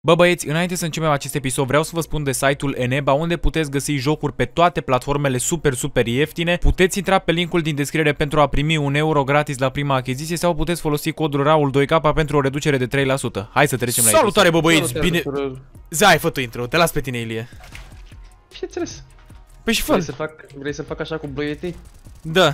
Bă băieți, înainte să începem acest episod, vreau să vă spun de site-ul Eneba, unde puteți găsi jocuri pe toate platformele super ieftine. Puteți intra pe linkul din descriere pentru a primi 1 euro gratis la prima achiziție sau puteți folosi codul RAUL2K pentru o reducere de 3%. Hai să trecem la episod. Salutare bă băieți, bine... Zai, fă tu intro, te las pe tine, Ilie. Bineînțeles. Păi și fă. Vrei să fac așa cu băieții? Da.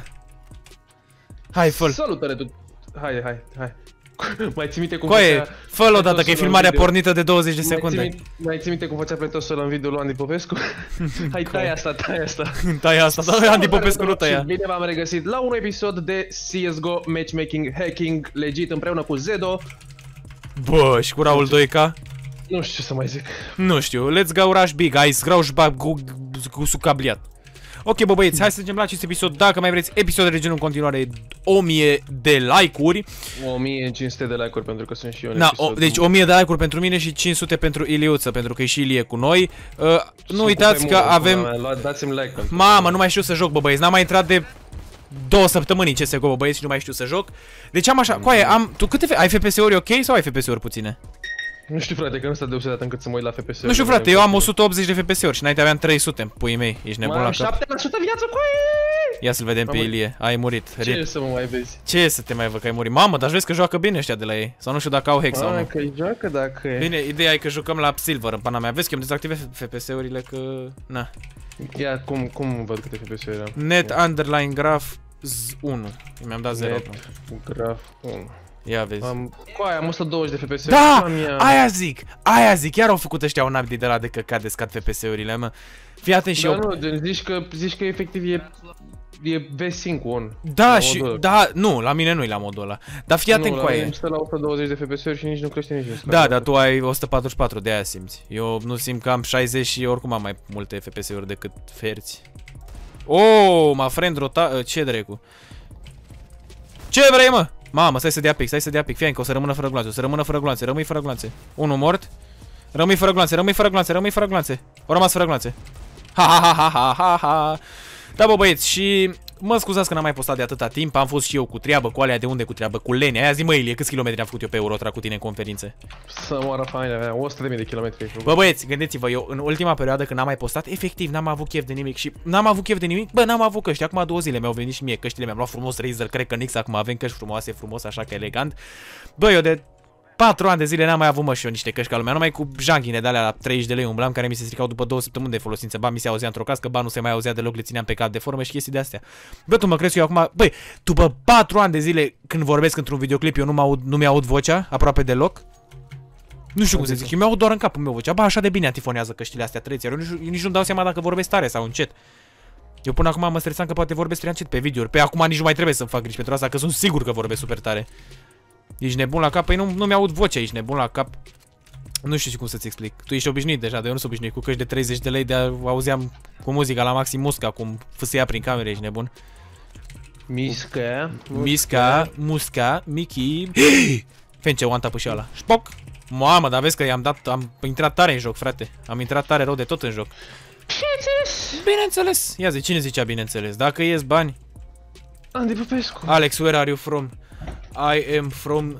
Hai, fă-l. Salutare tu. Hai. Mai ții minte cum Coaie, fă-l odată că e filmarea pornită de 20 de secunde. Mai ții minte cum făcea pletosul în video lui Andy Popescu? Hai, tai asta. Tai asta, da, Andy Popescu nu tăia. Bine v-am regăsit la un episod de CSGO Matchmaking Hacking legit împreună cu Zedo. Bă, și cu Raul 2K? Nu știu ce să mai zic. Nu știu, let's go rush big, guys, rush big cu sucabliat. Ok, bă băieți, hai să mergem la acest episod. Dacă mai vreți episoade de genul în continuare, 1000 de like-uri. 1500 de like-uri pentru că sunt și eu în episod. Deci 1000 de like-uri pentru mine și 500 pentru Iliuță, pentru că e și Ilie cu noi. Nu uitați că avem... Dați-mi like. Mamă, nu mai știu să joc, bă băieți, n-am mai intrat de 2 săptămâni în CSGO, bă băieți, și nu mai știu să joc. Deci am așa, coaie, tu câte... Ai FPS-uri ok sau ai FPS-uri puține? Nu știu, frate, că nu sta deosebit încât să mă uit la FPS-uri. Nu știu, frate, eu am 180 de FPS-uri și înainte aveam 300, puii mei, ești nebun la cap. 7% viață, coaie! Ia să-l vedem pe Ilie, ai murit. Ce să mă mai vezi? Ce să te mai văd că ai murit? Mamă, dar vezi că joacă bine ăștia de la ei. Sau nu știu dacă au hack sau nu. Că joacă dacă e. Bine, ideea e că jucăm la Silver în pana mea. Vezi că îmi dezactivez FPS-urile că... Na. Ia, cum văd câte FPS-uri am? Net underline graph 1. Mi-am dat 0. Graph 1. Ia vezi. Coaie, am 120 de FPS-uri. Da! Aia zic, iar au făcut ăștia un update de la de căcat de scad FPS-urile, mă. Fii atent și eu. Da, nu, zici că efectiv e V5 on. Da, și da, nu, la mine nu-i la modul ăla. Dar fii atent cu aia. Stă la 120 de FPS-uri și nici nu crește nici. Da, dar tu ai 144, de aia simți. Eu nu simt că am 60 și oricum am mai multe FPS-uri decât ferți. Oh, my friend rota, ce dracu? Ce vrei, mă? Mamă, stai să dea pic, fii că o să rămână fără gloanțe, rămâi fără gloanțe. Unul mort. Rămâi fără gloanțe. Au rămas fără gloanțe. Ha. Da, bă băieți, și mă scuzați că n-am mai postat de atâta timp, am fost și eu cu treabă, cu alea de unde cu treabă, cu Lene. Aia zi, mă, Ilie, câți kilometri am făcut eu pe Eurotra cu tine în conferințe? Să moară faină, avea 100.000 de kilometri. Bă băieți, gândiți-vă, eu în ultima perioadă când n-am mai postat, efectiv n-am avut chef de nimic și n-am avut chef de nimic, bă, n-am avut căști, acum 2 zile mi-au venit și mie căștile, mi-am luat frumos Razer, cred că Nix, acum avem căști frumoase, frumos, așa că elegant. Bă, eu de 4 ani de zile n-am mai avut, mă, și eu niște căști ca lumea, numai cu janghine de alea la 30 de lei umblam, care mi se stricau după 2 săptămâni de folosință. Ba mi se auzea într-o cască, ba nu se mai auzea deloc, le țineam pe cap de formă și chestii de astea. Bă, tu mă crezi că eu acum, băi, după 4 ani de zile când vorbesc într-un videoclip, eu nu mi-aud vocea aproape deloc. Nu știu cum să zic, eu mi-aud doar în capul meu vocea. Ba, așa de bine antifonează căștile astea trăiți, eu nici nu-mi dau seama dacă vorbesc tare sau încet. Eu până acum mă stresam că poate vorbesc prea încet pe video-uri. Pe acum nici nu mai trebuie să-mi fac griji pentru asta, că sunt sigur că vorbesc super tare. Ești nebun la cap? Păi nu mi-aud vocea, ești nebun la cap. Nu știu cum să-ți explic. Tu ești obișnuit deja, dar eu nu sunt obișnuit cu căști de 30 de lei, de auzeam cu muzica la maxim musca, cum fâsâia prin camere, ești nebun. Musca, Mickey. Fence, one tap și ăla. Șpoc! Mamă, dar vezi că am intrat tare în joc, frate. Am intrat tare rău de tot în joc. Bineînțeles. Ia zi, cine zicea bineînțeles? Dacă ies bani. Andy Popescu. Alex, where are you from? I am from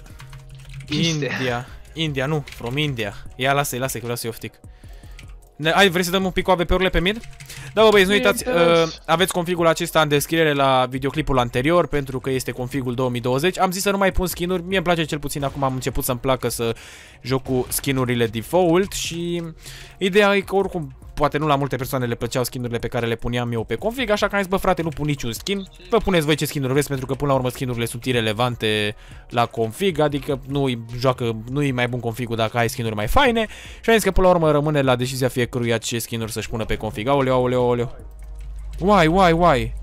India, nu, from India. Ia, lasă-i, că vreau să-i oftic. Hai, vrei să dăm un pic cu AVP-urile pe mid? Da, bă băieți, nu uitați, aveți configul acesta în descriere la videoclipul anterior, pentru că este configul 2020. Am zis să nu mai pun skin-uri, mie îmi place cel puțin, acum am început să-mi placă să joc cu skin-urile default și ideea e că oricum poate nu la multe persoane le plăceau skin-urile pe care le puneam eu pe config, așa că am zis, bă frate, nu pun niciun skin. Vă puneți voi ce skin-uri vreți, pentru că până la urmă skin-urile sunt irelevante la config, adică nu-i mai bun configul dacă ai skin-uri mai faine. Și am zis că până la urmă rămâne la decizia fiecăruia ce skin-uri să-și pună pe config. Aoleu. Why?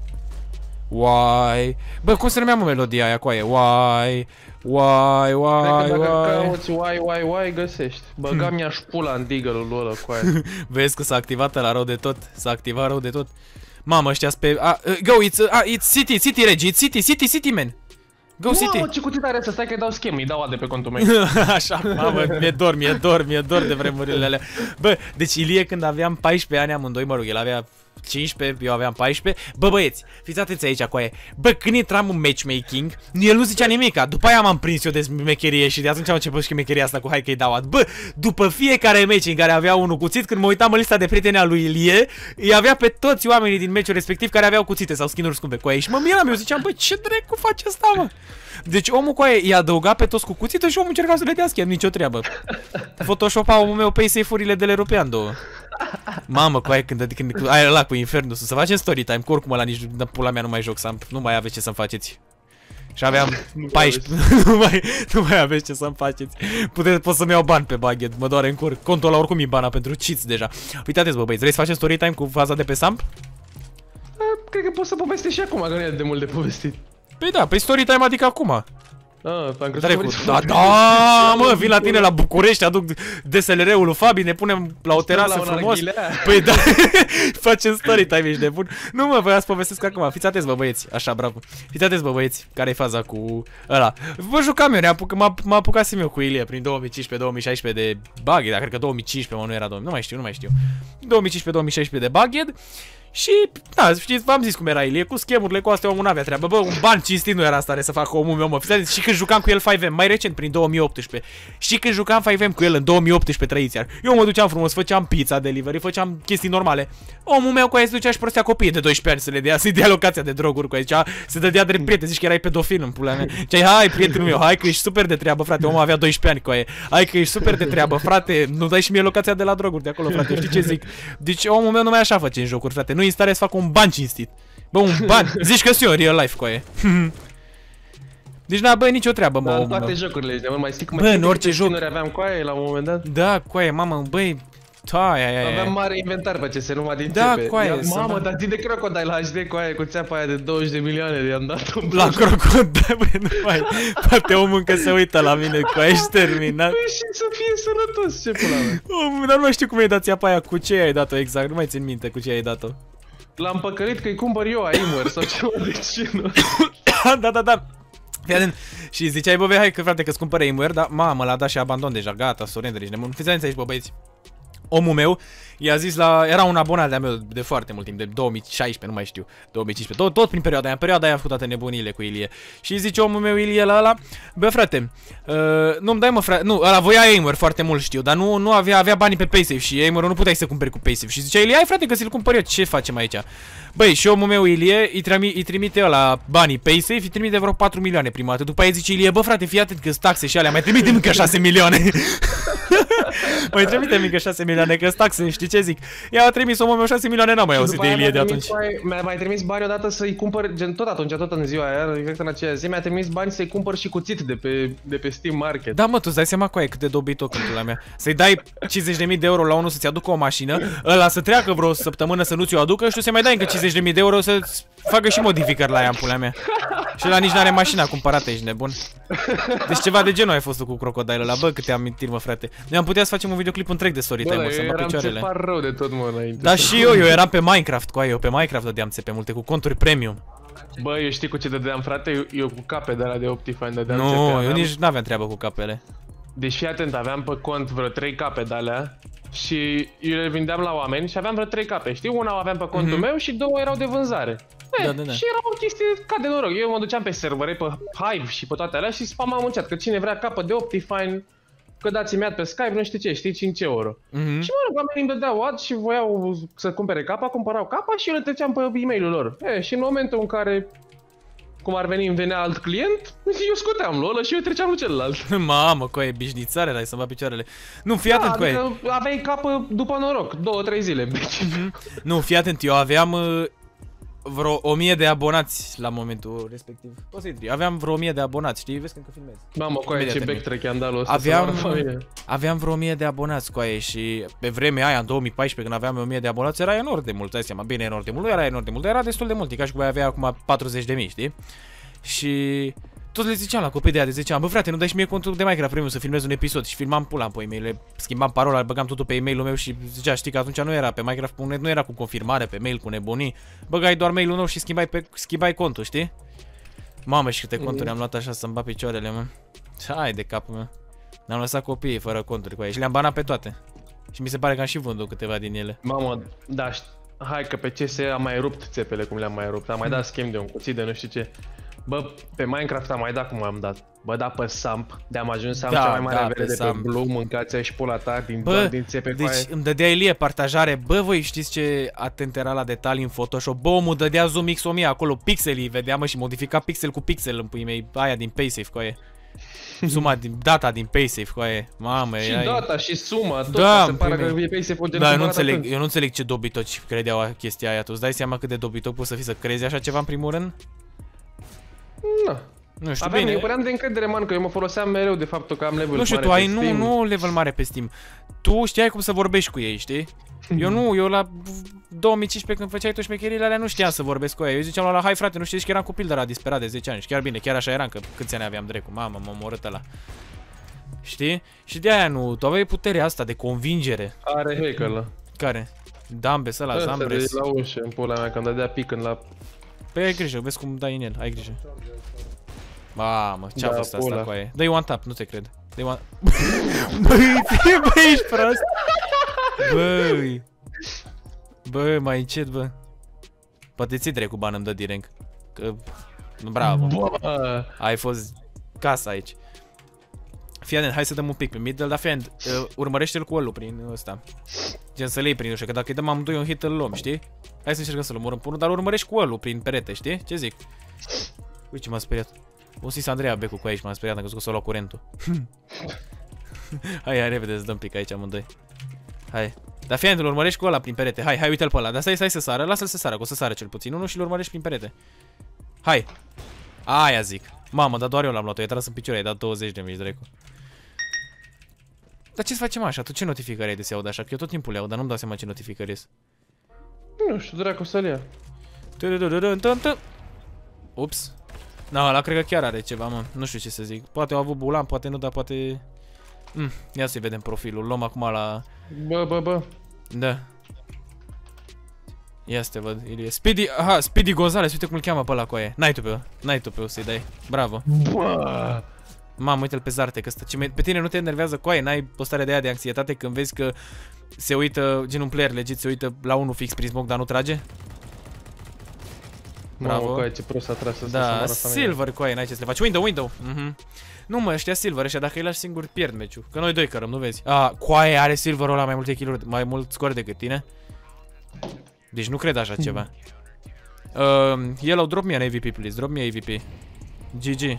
Bă, cum se numea melodia aia, coaie? Why? Dacă cauți why, găsești. Băga mi-aș pula în deagle-ul ăla, coaie. Vezi că s-a activat ăla rău de tot. S-a activat rău de tot. Mamă, ăștia pe... Go, it's City, Regi, it's City, man. Go City. Mamă, ce cutit are să stai că-i dau schem, îi dau de pe contul meu. Așa, mamă, mi-e dor de vremurile alea. Bă, deci Ilie când aveam 14 ani amândoi, mă rog, el avea 15, eu aveam 14. Bă, băieți, fiți atenți aici, coaie. Bă, când intram în matchmaking, el nu zicea nimica. După aia m-am prins eu de mecherie și de atunci am început și mecheria asta cu hai că-i dau. Bă, după fiecare match în care avea unul cuțit, când mă uitam în lista de prieteni a lui Ilie, îi avea pe toți oamenii din meciul respectiv care aveau cuțite sau skin-uri scumpe, coaie. Și mă miram, eu ziceam, bă, ce dracu face asta, mă? Deci omul cu aia i-a adăugat pe toți cu cuțită și omul încerca să le dea schia, nicio treabă. Photoshopa omul meu pe safe-urile de Leropean 2. Mamă, cu aia când aia ăla cu Infernus, să facem story time, că oricum ăla nici pula mea nu mai joc, nu mai aveți ce să-mi faceți. Și aveam 14, nu mai aveți ce să-mi faceți. Pot să-mi iau bani pe baghet, mă doare în cur. Contul ăla oricum e bana pentru cheats deja. Uitați-vă, băieți, vrei să facem story time cu faza de pe Samp? Cred că poți să povestești și acum, că nu e de mult de povestit. Păi da, pe story time adică acum. Am crezut da, mă, vin la tine la București, aduc DSLR-ul lui Fabi, ne punem la o terasă frumos. Păi da, facem story time, ești nebun. Nu mă, voiam să povestesc acum, fiți atenți bă băieți, așa, bravo. Fiți atenți bă băieți, care e faza cu ăla. Vă jucam eu, mă apucasem eu cu Ilie prin 2015-2016 de Baghead, dar cred că 2015, mă, nu era 2000, nu mai știu. 2015-2016 de Baghead. Și, da, știți, v-am zis cum era Ilie, cu schemurile, cu astea omul n-avea treabă. Bă, un ban cinstit nu era în stare să facă omul meu, mă. Și când jucam cu el 5M, mai recent, prin 2018. Și când jucam 5M cu el în 2018, trăiți iar. Eu mă duceam frumos, făceam pizza delivery, făceam chestii normale. Omul meu cu aia se ducea și prostea copiii de 12 ani să le dea, să-i dea locația de droguri cu aia. Zicea, se dădea drept prieten, zici că erai pedofil în pula mea. Ziceai, hai, prietenul meu, hai că ești super de treabă, frate. Omul avea 12 ani cu aia. Hai că ești super de treabă, frate. Nu dai și mie locația de la droguri de acolo, frate. Știi ce zic? Deci omul meu nu mai așa face în jocuri, frate. Nu e în stare să facă un ban cinstit. Bă, un ban. Zici că-s eu, real life, coaie. Deci n-a, bă, nicio treabă, mă, omul meu. În toate jocurile, de mai știi cum bă, în orice joc. Aveam coaie la un moment dat? Da, coaie, mamă, băi. Aveam mare inventar pe CS, numai din da, CP. Coaie, mamă, dar zi de Crocodile la HD coaie, cu țeapa aia de 20 de milioane i-am dat un la Crocodile, băi, nu mai. Poate omul încă se uită la mine, coaie, ești terminat. Păi și să fie sănătos, ce pula mea. Dar nu mai știu cum ai dat țeapa aia, cu ce ai dat-o exact, nu mai țin minte cu ce ai dat-o. L-am păcălit că-i cumpăr eu Aimer sau ceva de genul. Da. Fii atent. Și ziceai, bă, hai că frate că-ți cumpără Aimer, dar mamă, l-a dat și abandon deja, gata, surrender, ești nebun. Fiți atenți aici, bă, băieți. Omul meu i-a zis era un abonat de-a meu de foarte mult timp, de 2016, nu mai știu, 2015, tot prin perioada aia am făcut toate nebunile cu Ilie. Și zice omul meu Ilie la ăla, bă frate, nu-mi dai mă frate, nu, ăla voia Aimer foarte mult știu, dar nu avea banii pe Paysafe și Aimer-ul nu puteai să cumperi cu Paysafe. Și zicea Ilie, hai frate că ți-l cumpăr eu, ce facem aici? Băi, și omul meu Ilie îi trimite ăla banii Paysafe, îi trimite vreo 4 milioane prima dată. După aia zice Ilie, bă frate, fii atent că-s taxe și alea, mai trimite încă 6 milioane. Mai trimite încă 6 milioane, că-s taxe, știi ce zic? I-a trimis omul meu 6 milioane, n-am mai auzit de Ilie de atunci. Mi-a mai trimis bani odată să-i cumpăr, gen tot atunci, tot în ziua aia, exact în aceea zi, mi-a trimis bani să-i cumpăr și cuțit de pe Steam Market. Da, mă, tu îți dai seama cu aia cât de dobit-o cântula mea. Să-i dai 50.000 de euro la unul să-ți aducă o mașină, ăla să treacă vreo săptămână să nu ți-o aducă și tu să mai dai încă 50.000 de euro să facă și modificări la ea în pula mea. Și ăla nici n-are mașina cumpărată, ești nebun. Deci ceva de genul ai fost cu Crocodile ăla, bă, câte amintiri, mă, frate. Noi am putea să facem un videoclip întreg de story time, să-mi bag picioarele. Bă, rău de tot, mă, înainte. Da, și eu eram pe Minecraft cu aia, eu pe Minecraft dădeam țepe multe, cu conturi premium. Bă, eu știi cu ce dădeam, frate? Eu cu cape de alea de Optifine dădeam țepe. Nu, eu nici n-aveam treabă cu capele. Deci fii atent, aveam pe cont vreo 3 cape de alea și eu le vindeam la oameni și aveam vreo 3 cape, știi? Una o aveam pe contul meu și 2 erau de vânzare. Da. Și era o chestie ca de noroc. Eu mă duceam pe servere, pe Hive și pe toate alea și spamam în chat că cine vrea capă de Optifine, că dați-mi ad pe Skype, nu știu ce, știi, 5 euro. Și mă rog, oamenii îmi dădeau ad și voiau să cumpere capa, cumpărau capa și eu le treceam pe e-mail-ul lor. Și în momentul în care, cum ar veni, îmi venea alt client, eu scoteam lui ăla și eu treceam lui celălalt. Mamă, coaie, bișnițare, dai să-mi bag picioarele. Nu, fii atent, coaie. Adică aveai capă după noroc, 2-3 zile. Nu, fii atent, eu aveam vreo 1000 de abonați la momentul respectiv. Poți să intri. Aveam vreo 1000 de abonați, știi? Vezi că încă filmez. Mamă, coaie, ce backtrack i-am dat lui ăsta. Aveam vreo 1000 de abonați, coaie, și pe vremea aia, în 2014, când aveam 1000 de abonați, era enorm de mult, dai seama, bine, enorm de mult, nu era enorm de mult, era destul de mult, e ca și cum avea acum 40.000, știi? Și tot le ziceam la copii de aia, le ziceam, bă frate, nu dai și mie contul de Minecraft Premium să filmez un episod și filmam pula pe e-mail, schimbam parola, băgam totul pe e-mailul meu și zicea, știi că atunci nu era pe Minecraft.net, nu era cu confirmare pe mail, cu nebunii, băgai doar mailul nou și schimbai contul, știi? Mamă, și câte conturi am luat așa să-mi bat picioarele, mă. Hai de capul meu. Ne-am lăsat copiii fără conturi cu aia și le-am banat pe toate. Și mi se pare că am și vândut câteva din ele. Mamă, da, Hai că pe CS am mai rupt țepele cum le-am mai rupt. Am mai dat schimb de un cuțit de nu știu ce. Bă, pe Minecraft am mai dat cum am dat. Bă, da pe Samp, de-am ajuns să am cea mai mare avere de pe Blue, mâncați-o și pula ta din țepe. Deci îmi dădea Ilie partajare. Bă, voi știți ce atent era la detalii în Photoshop? Bă, omul dădea zoom X1000 acolo, pixelii, vedea mă și modifica pixel cu pixel în pui mei, aia din PaySafe, coaie. Suma din data din PaySafe, coaie. Mamă, și data și suma, tot da, se pare că e PaySafe o da, eu nu înțeleg ce dobitoci credeau chestia aia. Tu îți dai seama cât de dobitoc poți să fii să crezi așa ceva în primul rând? Na. Nu știu, bine. Eu păream de încredere, man, că eu mă foloseam mereu de faptul că am level nu știu, mare tu ai pe Steam. nu level mare pe Steam. Tu știai cum să vorbești cu ei, știi? Eu la 2015 când făceai tu șmecherile alea nu știam să vorbesc cu ei. Eu ziceam la hai frate, nu știi că eram copil de la disperat de 10 ani. Și chiar bine, chiar așa eram, că câți ani aveam drecu. Mamă, m-a omorât ăla. Știi? Și de aia nu, tu aveai puterea asta de convingere. Are hack ăla. Care? Dambes ăla, Zambres. La ușă, în pula mea, când dădea picând la... Păi ai grijă, vezi cum dai în el, ai grijă. Mamă, ce-a fost asta cu aia? Dă-i one tap, nu te cred. Dă-i one... Băi, ești prost! Băi! Băi, mai încet, bă. Poate ți-i drecu bani îmi dă direct. Că... Bravo. Bă. Ai fost casa aici. Fii atent, hai să dăm un pic pe middle, dar fii atent, urmărește-l cu ălul prin ăsta. Gen să-l iei prin ușă, că dacă îi dăm amândoi un hit îl luăm, știi? Hai să încercăm să-l omorâm pe unul, dar urmărești cu ălul prin perete, știi? Ce zic? Uite ce m-a speriat. O sis Andreea Becu cu aici, m-a speriat, am crezut că s-a luat curentul. Hai repede să dăm pic aici amândoi. Hai. Dar fii atent, îl urmărești cu ăla prin perete. Hai, uite-l pe ăla, dar stai să sară, lasă-l să sară, că o să sară cel puțin unul și îl urmărești prin perete. Hai. Aia zic. Mamă, dar doar eu l-am luat-o, i-a tras în picioare, i-a dat 20 de mici, dracu. Dar ce-ți facem așa? Tu ce notificări ai de se aud așa? Că eu tot timpul le aud, dar nu-mi dau seama ce notificări sunt. Nu știu, dracu să-l ia. Ups. Na, ăla cred că chiar are ceva, mă. Nu știu ce să zic. Poate au avut bulan, poate nu, dar poate... Ia să-i vedem profilul. Luăm acum la... Bă. Da. Ia să te văd, Ilie. Speedy, aha, Speedy Gonzales, uite cum îl cheamă pe ăla cu aia. N-ai tu pe o să-i dai. Bravo. Bă. Mamă, uite-l pe Zarte, că pe tine nu te enervează cu aia, n-ai postarea de aia de anxietate când vezi că se uită, gen un player legit, se uită la unul fix prin smoke, dar nu trage? Bravo. Mamă, cu aia ce prost a tras ăsta. Da, Silver cu aia, n-ai ce să le faci. Window. Nu mă, ăștia Silver, ăștia dacă îi lași singur pierd meciul. Că noi doi cărăm, nu vezi? Cu aia are Silverul ăla mai multe kill-uri, mai mult score decât tine. Deci nu cred așa ceva. Yellow, drop me an AVP, please. Drop me AVP. GG.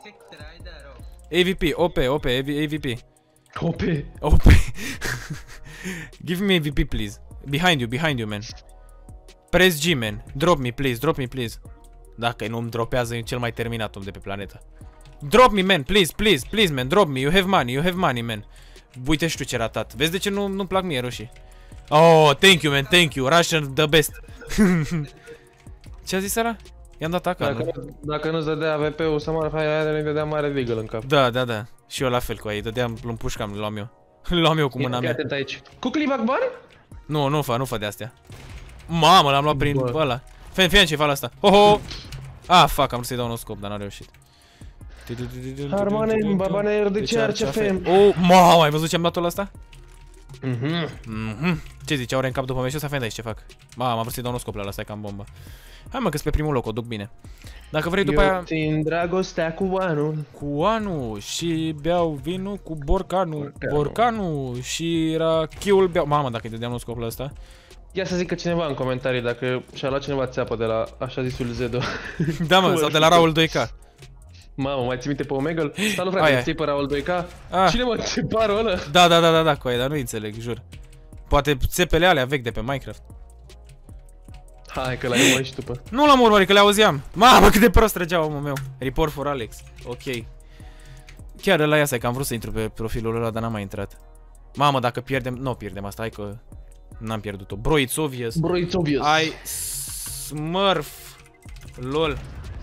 AVP, OP, AVP. OP. Give me AVP, please. Behind you, man. Press G, man. Drop me, please. Dacă nu-mi dropează, e cel mai terminat om de pe planetă. Drop me, man, please, man. Drop me, you have money, man. Uite și tu ce ratat. Vezi de ce nu-mi plac mie roșii? Oh, thank you, man, thank you. Russian, the best. Ce a zis ăla? I-am dat acasă. Dacă nu-ți dădea AVP-ul să moară, aia îi dădea mare deagle în cap. Da. Și eu la fel cu aia, dădeam, îl împușcam, luam eu. Luam eu cu mâna mea. Atent aici. Cu clip Akbar? Nu fă de astea. Mamă, l-am luat prin ăla. Fie ce-i ăla asta. Ho! Fuck, am vrut să-i dau un scop, dar n-am reușit. Armane, babane, de ce RCFM? Mamă, ai văzut ce-am dat-o la asta? Ce zici, aure în cap după mine și o să afend aici ce fac. Mamă, am vrut să-i dau un scop la ăsta, e cam bombă. Hai mă, că-s pe primul loc, o duc bine. Dacă vrei după aia... Eu țin dragostea cu Anu. Cu Anu și beau vinul cu Borcanu și rachiul beau... Mamă, dacă îi dădeam un scop la ăsta. Ia să zică cineva în comentarii dacă și-a luat cineva țeapă de la așa zisul Zedo. Da mă, sau de la Raul 2K. Mamă, mai ții minte pe Omegle? Salut frate, ții pe Raul 2K? Cine mă, ce parul ăla? Da, cu aia, dar nu înțeleg, jur. Poate țepele alea vechi de pe Minecraft. Hai că l-ai urmărit și tu pe. Nu l-am urmărit, că le auzeam. Mamă, cât de prost trăgea omul meu. Report for Alex. Ok. Chiar ăla ia că am vrut să intru pe profilul ăla, dar n-am mai intrat. Mamă, dacă pierdem... Nu pierdem asta, hai că... N-am pierdut-o. Bro, it's obvious. I smurf. LOL.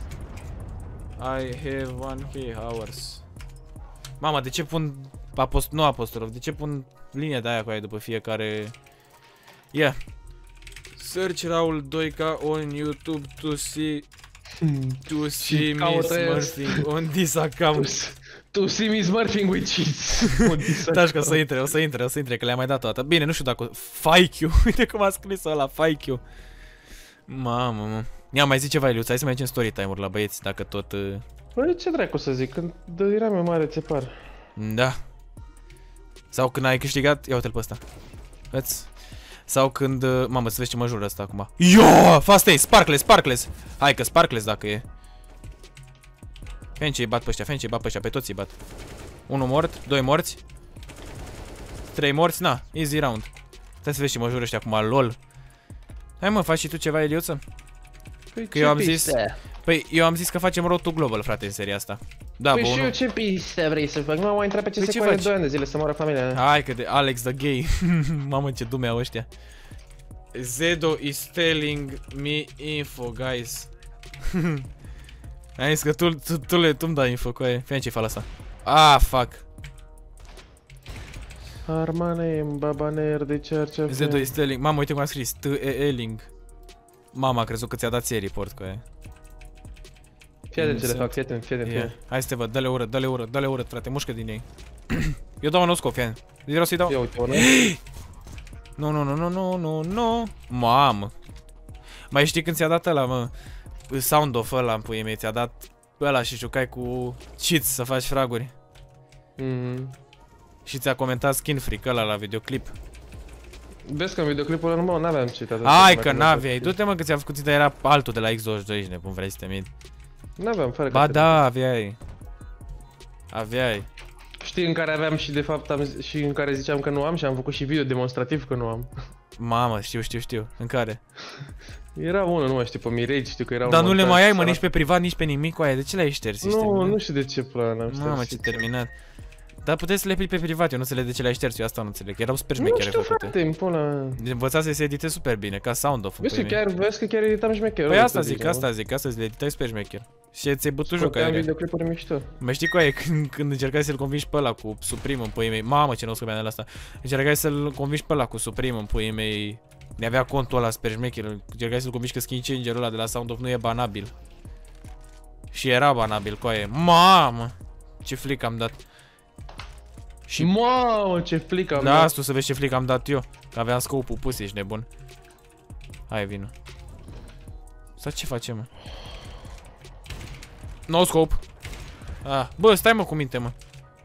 I have 1k hours. Mama, de ce pun nu apostrof? De ce pun linia de aia cu aia după fiecare... Yeah. Search Raul 2K on YouTube to see me smurfing on this account. To see me smurfing with cheats. Taci că o să intre, că le-am mai dat toată. Bine, nu știu dacă... Faikiu, uite cum a scris ăla, Faikiu. Mamă, mă. Ia, mai zi ceva, Iliuț, hai să mergem story time-uri la băieți, dacă tot... Băi, ce dracu să zic, când eram eu mare, țepar. Da. Sau când ai câștigat... Ia uite-l pe ăsta. Vezi? Sau când... Mamă, să vezi ce mă jură ăsta acum. Yo! Fast ace, sparkles! Hai că sparkles dacă e. Fence îi bat pe ăștia, pe toți îi bat. 1 mort, 2 morți. 3 morți, na, easy round. Stai să vezi ce mă jură ăștia acum, lol. Hai mă, faci și tu ceva, Eliuță? Că eu am zis... Păi, eu am zis că facem Road to Global, frate, în seria asta. Da, păi și eu ce piste vrei să fac? Nu am intrat pe CS cu 2 ani de zile să moară familia. Hai că de Alex the Gay. Mamă, ce dume au ăștia. Zedo is telling me info, guys. Ai zis că tu-mi dai info cu aia. Fii ce-i fala asta. Ah, fuck. Armane, babaner, de ce Zedo is telling. Mamă, uite cum a scris. T-E-Eling. Mama a crezut că ți-a dat ție report cu aia. Fii atent ce le fac, fii atent. Hai să te văd, dă-le urât, frate, mușcă din ei. Eu dau un oscop, fii atent. Vreau să-i dau. Ia uite, ăla. Nu. Mamă. Mai știi când ți-a dat ăla, mă? Sound off ăla în puii mei, ți-a dat ăla și jucai cu cheats să faci fraguri. Și ți-a comentat skin freak ăla la videoclip. Vezi că în videoclipul ăla nu n-aveam cheat. Hai că n-aveai, du-te mă că ți-a făcut, dar era altul de la X22, ești nebun, vrei să te mint. N-aveam, fără. Ba da, aveai. Știi în care aveam și de fapt și în care ziceam că nu am și am făcut și video demonstrativ că nu am. Mamă, știu. În care? Era unul, nu mai știu, pe Mirage, știu că era. Dar nu le mai ai, mă, nici pe privat, nici pe nimic cu aia. De ce le-ai șters? Nu știu de ce plan am șters. Mamă, ce terminat. Dar puteți să le pui pe privat, eu nu înțeleg de ce le-ai șters, eu asta nu înțeleg. Erau super șmechere făcute. Nu știu, frate, pula. Învățați să se editeze super bine, ca sound off. Vezi că chiar editam șmecher. Păi asta zic, să le editai super șmecher. Și ți-ai bătut joc aia. Videoclipuri mișto. Mai știi cu aia când încercai să-l convingi pe ăla cu Supreme în puii mei. Mamă, ce n-o scobeam de la asta. Încercai să-l convingi pe ăla cu Supreme în puii mei. Ne-avea contul ăla super șmecher. Încercai să-l convingi că skin changer-ul ăla de la sound off nu e banabil. Și era banabil cu aia. Mamă, ce flick am dat. Și mamă, ce flick am dat. Da, asta să vezi ce flick am dat eu. Că aveam scope-ul pus, ești nebun. Hai, vină. Sau ce facem, mă? No scope. Bă, stai mă cu minte, mă.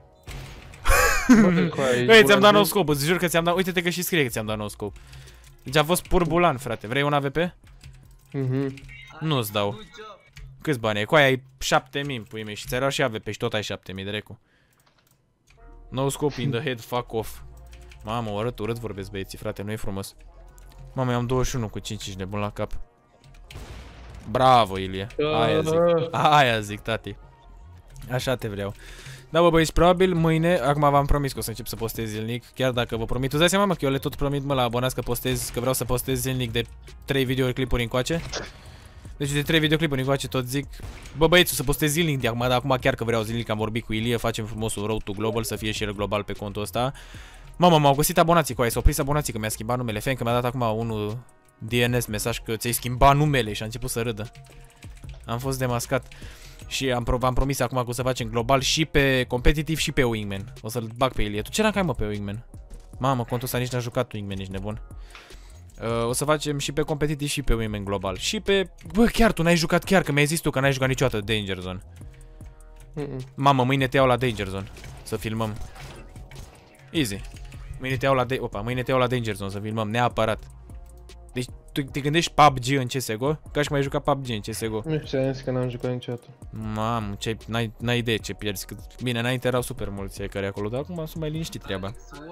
Băi, ți-am dat no scope, îți jur că ți-am dat. Uite-te că și scrie că ți-am dat no scope. Deci a fost pur bulan, frate. Vrei un AVP? Nu-ți dau. Câți bani ai? Cu aia ai 7000, pui mei. Și ți-ai luat și AVP și tot ai 7000, drecu. No scope in the head, fuck off. Mamă, urât vorbesc băieții, frate, nu e frumos. Mamă, eu am 21 cu 5, ești nebun la cap. Bravo, Ilie. Aia zic, tati. Așa te vreau. Da, bă, băieți, probabil mâine, acum v-am promis că o să încep să postez zilnic, chiar dacă vă promit. Tu dai seama, mă, că eu le tot promit, mă, la abonați că postez, că vreau să postez zilnic de 3 videoclipuri încoace. Deci de 3 videoclipuri încoace tot zic, bă, băieți, o să postez zilnic de acum, dar acum chiar că vreau zilnic, am vorbit cu Ilie, facem frumosul Road to Global, să fie și el global pe contul ăsta. Mamă, m-au găsit abonații cu aia, s-au prins abonații că mi-a schimbat numele, fiind că mi-a dat acum unul DNS mesaj că ți-ai schimbat numele și a început să râdă. Am fost demascat. Și v-am promis acum că o să facem global și pe competitiv și pe Wingman. O să-l bag pe Ilie. Tu ce rank ai, mă, pe Wingman? Mamă, contul ăsta nici n-a jucat Wingman, ești nebun. O să facem și pe competitiv și pe Wingman global. Și pe... Bă, chiar tu n-ai jucat, chiar că mi-ai zis tu că n-ai jucat niciodată Danger Zone. Mamă, mâine te iau la Danger Zone. Să filmăm. Easy. Mâine te iau la Danger Zone să filmăm, neapărat. Deci tu te gândești PUBG în CSGO? Ca și cum ai jucat PUBG în CSGO. Nu știu, am zis că n-am jucat niciodată. Mamă, n-ai idee ce pierzi. Bine, înainte erau super mulți ai care acolo, dar acum sunt mai liniștit treaba.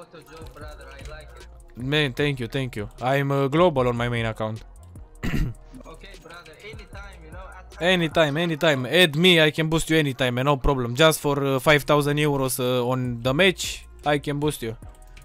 Man, thank you. I'm global on my main account. Anytime. Add me, I can boost you anytime, no problem. Just for 5,000 euros on the match, I can boost you.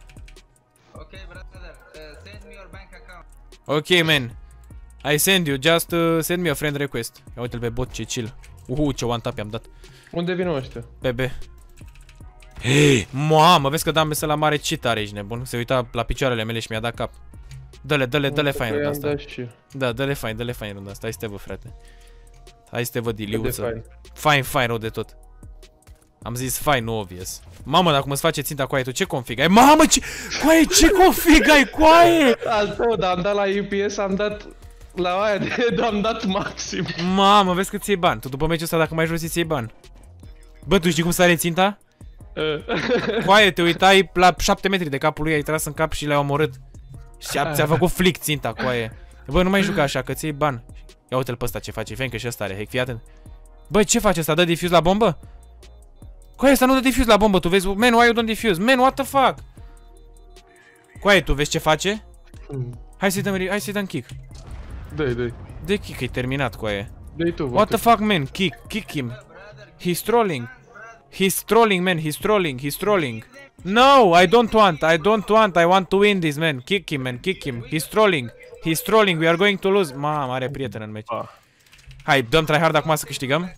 Ok, man. I send you, just send me a friend request. Ia uite-l pe bot, ce chill. Ce one tap i-am dat. Unde vin ăștia? Pe B. Hei, mamă, vezi că dam mesă la mare cheat are, ești nebun. Se uita la picioarele mele și mi-a dat cap. Dă-le fine runda asta. Da, dă-le fine runda asta. Hai să te văd, frate. Hai să te văd, Iliuță. Fine, rău de tot. Am zis fine, nu obvious. Mamă, dacă mă-ți face ținta coaie, tu ce config ai? Mamă, ce... Coaie, ce config ai, coaie? Al tău, dar am dat la UPS, am dat... La aia de am dat maxim. Mamă, vezi cât ți-ai bani. Tu după meciul ăsta, dacă mai joci, ți-ai bani. Bă, tu știi cum sare ținta? Coaie, te uitai la 7 metri de capul lui, ai tras în cap și le-ai omorât. Și ți-a făcut flick ținta, coaie. Bă, nu mai juca așa, că ți-ai bani. Ia uite-l pe ăsta ce face, fiindcă și ăsta are hack, fii atent. Bă, ce face ăsta? Dă defuse la bombă? Coaie, ăsta nu dă defuse la bombă, tu vezi? Man, why you don't defuse? Man, what the fuck? Coaie, tu vezi ce face? Hai să-i dăm kick. Dă-i. Dă kick, e terminat, coaie. Dă-i tu, What the fuck, man? Kick him. He's trolling. He's trolling, man. He's trolling. No, I don't want. I want to win this, man. Kick him, man. Kick him. He's trolling. We are going to lose. Mamă, are prieten în meci. Hai, dăm tryhard acum să câștigăm?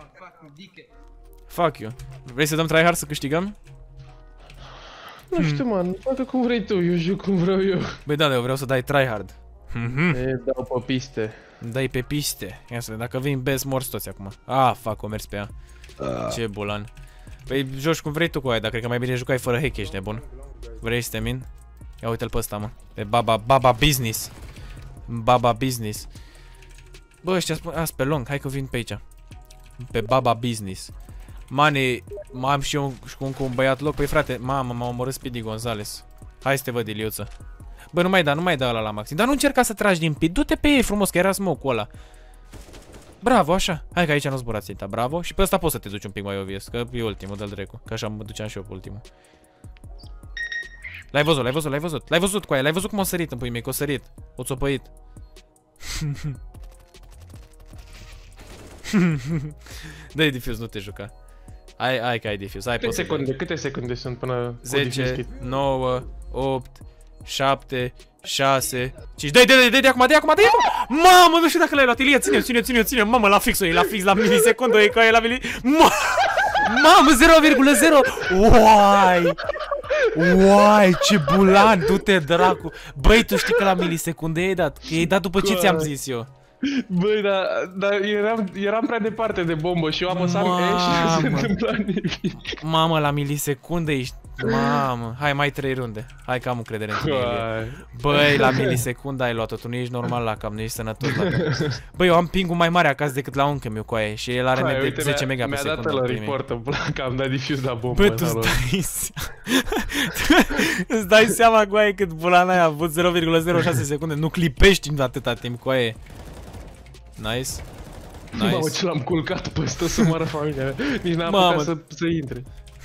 Fuck you. Vrei să dăm tryhard să câștigăm? Nu știu, man. Poate cum vrei tu. Eu joc cum vreau eu. Băi, da, eu vreau să dai tryhard. Dau pe piste. Dai pe piste. Ia să vedem, dacă vin best morți toți acum. Ah, fuck, o mers pe ea. Ce bulan. Păi joci cum vrei tu cu aia, dar cred că mai bine jucai fără hack, ești nebun. Vrei să te min? Ia uite-l pe ăsta, mă. Pe Baba Business. Baba Business. Bă, ăștia azi pe long, hai că vin pe aici. Pe Baba Business. Mani, am și eu cu un băiat loc. Păi frate, mamă, m-a omorât Speedy Gonzales. Hai să te văd, Iliuță. Bă, nu mai da ăla la maxim. Dar nu încerca să tragi din pit. Du-te pe ei frumos, că era smoke-ul ăla. Bravo, așa. Hai că aici nu zbura ținta, bravo. Și pe ăsta poți să te duci un pic mai obvious, că e ultimul, dă-l dracu. Că așa mă duceam și eu pe ultimul. L-ai văzut cu aia, l-ai văzut cum o sărit în puii mei, că o sărit. O țopăit. Dă-i defuse, nu te juca. Hai că ai defuse, hai poți. Câte secunde sunt până 10, 9, 8, 7, 6, 5. Dă-i acum, dă-i acum. Mamă, nu știu dacă l-ai luat. Ilie, ține. Mamă, la fix, la milisecundă, e ca e la Mamă, 0,0. Uai, ce bulan, du-te dracu. Băi, tu știi că la milisecunde i-ai dat. Că i-ai dat după ce ți-am zis eu. Băi, dar eram prea departe de bombă și eu apăsam E și nu se întâmpla nimic. Mamă, la milisecunde ești... Mamă, hai mai 3 runde. Hai că am încredere în tine. Băi, la milisecundă ai luat-o, tu nu ești normal la cap, nu ești sănătos la cap. Băi, eu am ping-ul mai mare acasă decât la unchiul meu cu aia și el are de 10 mega pe secundă. Mi-a dat la report că am dat defuse la bombă. Bă, tu îți dai seama cu aia cât bulana aia a avut 0,06 secunde, nu clipești în atâta timp cu aia. Nice. Mamă, ce l-am culcat pe ăsta să moară familia mea. Nici n-am apucat să intre.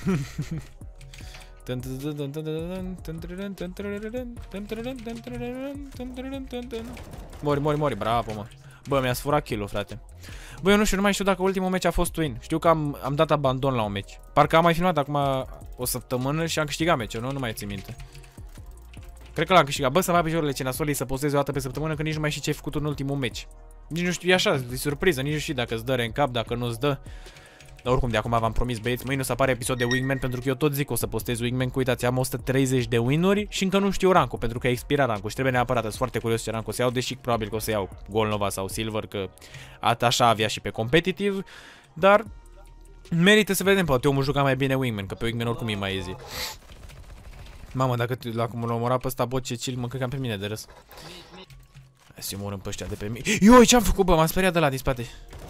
Mori, bravo, mă. Bă, mi-a sfurat kill-ul, frate. Bă, eu nu știu, nu mai știu dacă ultimul meci a fost win. Știu că am dat abandon la un meci. Parcă am mai filmat acum o săptămână și am câștigat meciul, nu mai țin minte. Cred că l-am câștigat. Bă, să mai pe ce nasolii să postezi o dată pe săptămână, că nici nu mai știi ce ai făcut în ultimul meci. Nici nu știu, e așa, de surpriză, nici nu știi dacă îți dă în cap, dacă nu îți dă. Dar oricum, de acum v-am promis, băieți, mâine o să apare episod de Wingman, pentru că eu tot zic că o să postez Wingman, că uitați, am 130 de win-uri și încă nu știu rankul, pentru că a expirat rankul și trebuie neapărat, sunt foarte curios ce rank o să iau, deși probabil că o să iau Gold Nova sau Silver, că așa avea și pe competitiv, dar merită să vedem, poate omul juca mai bine Wingman, că pe Wingman oricum e mai easy. Mamă, dacă l-am omorat pe ăsta bot ce chill, mă căcam pe mine de râs. Hai să-i omorâm pe ăștia de pe mine. Ioi, ce-am făcut, bă, m-am speriat de la din spate.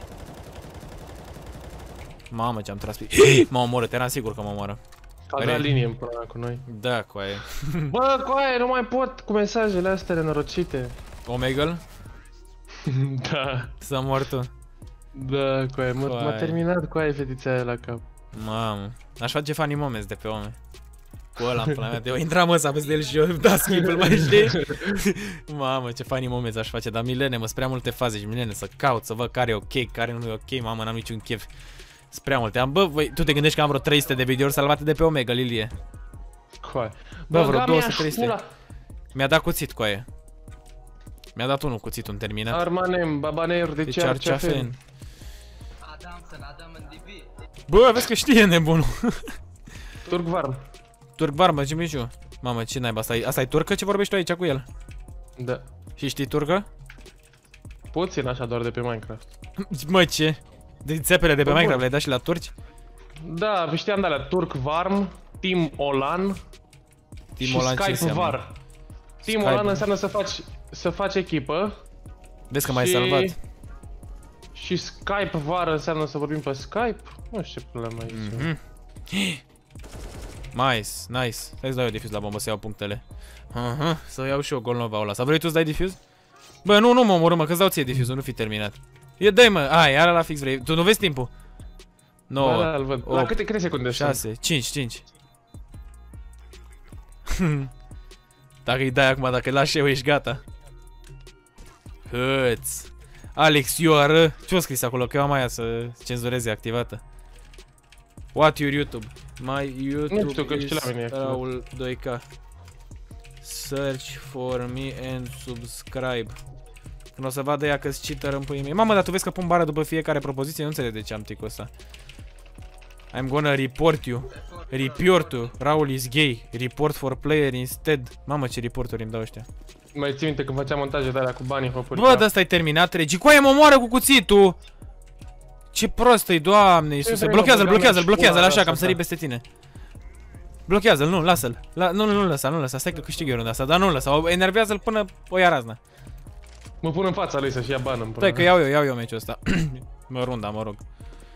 Mamă, ce-am tras pe... Mă omorât, eram sigur că mă omoară. A dat linie împreună cu noi. Da, coaie. Bă, coaie, nu mai pot cu mesajele astea nenorocite. Omegle? Da. S-a mort tu. Da, coaie, m-a terminat coaie fetița aia la cap. Mamă, aș face funny moments de pe oameni. Cu ăla în pula mea, de intram ăsta peste el și eu da skip, îl mai știi? Mamă, ce funny moments aș face, dar milene, mă, prea multe faze și milene să caut, să văd care e ok, care nu e ok, mamă, n-am niciun chef. Sunt prea multe. Bă, voi, tu te gândești că am vreo 300 de videouri salvate de pe Omega, Lilie? Coaie. Bă, vreo 200-300. Mi-a dat cuțit, coaie. Mi-a dat unul cuțit, un terminat. Armanem, babaneir de Cerceafen. Bă, vezi că știe nebunul. Turkvarm. Turkvarm, mă, ce mișu? Mamă, ce naiba, asta e turcă? Ce vorbești tu aici cu el? Da. Și știi turcă? Puțin așa doar de pe Minecraft. Mă, ce? De țepele de pe Minecraft le-ai dat și la turci? Da, știam de alea, Turk Varm, Team Olan și Skype Var. Team Olan înseamnă să faci echipă. Vezi că m-ai salvat. Și Skype Var înseamnă să vorbim pe Skype? Nu știu ce problemă aici. Nice, nice. Stai să dau eu defuse la bombă să iau punctele. Să iau și eu Golnova ăla. Sau vrei tu să dai defuse? Bă, nu mă omoră, mă, că-ți dau ție defuse-ul, nu fi terminat. Dai mă, iar la fix vrei. Tu nu vezi timpul? 9, da, îl văd. 8, la câte secunde? 6, 5. Dacă îi dai acum, dacă îi lași eu, ești gata. Hăț. Alex Ioară. Ce-o scris acolo? Că eu am aia să cenzureze activată. What your YouTube? My YouTube is Raul 2K. Search for me and subscribe. Când o să vadă ea că-s cheater în puii mei. Mamă, dar tu vezi că pun bară după fiecare propoziție? Nu înțeleg de ce am ticul ăsta. I'm gonna report you. Report you. Raul is gay. Report for player instead. Mamă, ce reporturi îmi dau ăștia. Mai ții minte când făceam montaje de alea cu banii făcuri. Bă, de asta ai terminat, Regi. Coaie, mă moară cu cuțitul! Ce prost-i, Doamne Iisuse. Blochează-l așa, că am sărit peste tine. Blochează-l, nu, lasă-l. Nu lăsa, stai că câștig eu runda asta, dar nu lăsa, enervează-l până o ia razna. Mă pun în fața lui să-și ia banul. Stai că iau eu meciul ăsta. Runda, mă rog.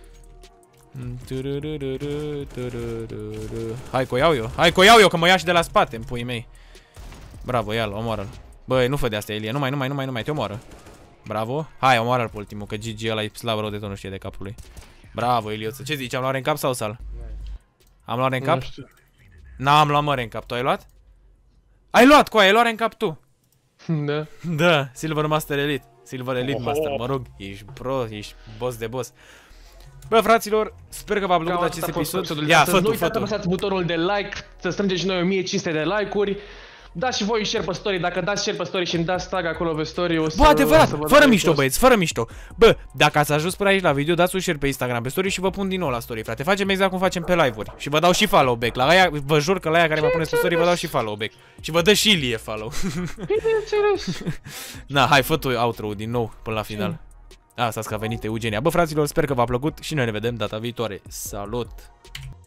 Hai că o iau eu, că mă ia și de la spate, în puii mei. Bravo, ia-l, omoară-l. Băi, nu fă de asta, Elie, numai, te omoară. Bravo. Hai, omoară-l pe ultimul, că GG ăla e slab rău de tot, nu știe de capul lui. Bravo, Elioță. Ce zici, am luat în cap sau sal? Am luat în cap? N-am luat măre în cap, tu ai luat? Ai luat, ai luat în cap tu. Da. Da, Silver Master Elite. Silver Elite Master, mă rog, ești pro, ești boss de boss. Bă, fraților, sper că v-a plăcut acest episod. Ia, fă tu. Nu uitați să apăsați butonul de like, să strângem și noi 1500 de like-uri. Dați și voi share pe story, dacă dați share pe story și îmi dați tag acolo pe story, o să... Bă, adevărat, fără mișto, băieți, fără mișto. Bă, dacă ați ajuns până aici la video, dați un share pe Instagram, pe story și vă pun din nou la story, frate. Facem exact cum facem pe live-uri. Și vă dau și follow back. La aia, vă jur că la aia care mă puneți pe story vă dau și follow back. Și vă dă și Ilie follow. Bineînțeles. Na, hai, fă tu outro din nou până la final. Asta că a venit Eugenia. Bă, fraților, sper că v-a plăcut și noi ne vedem data viitoare. Salut!